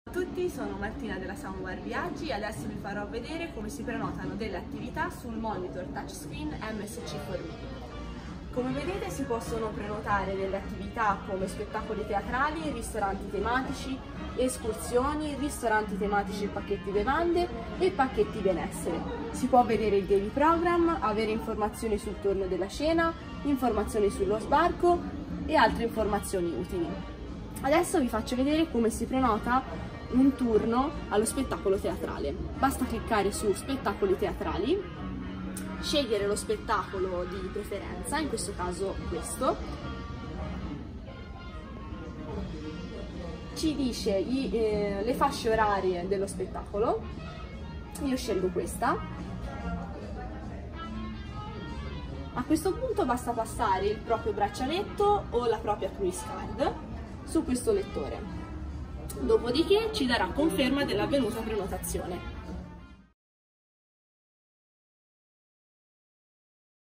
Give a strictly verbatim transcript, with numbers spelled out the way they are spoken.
Ciao a tutti, sono Martina della Samovar Viaggi e adesso vi farò vedere come si prenotano delle attività sul monitor touchscreen M S C for Me. Come vedete si possono prenotare delle attività come spettacoli teatrali, ristoranti tematici, escursioni, ristoranti tematici e pacchetti bevande e pacchetti benessere. Si può vedere il daily program, avere informazioni sul turno della cena, informazioni sullo sbarco e altre informazioni utili. Adesso vi faccio vedere come si prenota un turno allo spettacolo teatrale. Basta cliccare su spettacoli teatrali, scegliere lo spettacolo di preferenza, in questo caso questo. Ci dice i, eh, le fasce orarie dello spettacolo. Io scelgo questa. A questo punto basta passare il proprio braccialetto o la propria cruise card su questo lettore. Dopodiché ci darà conferma dell'avvenuta prenotazione.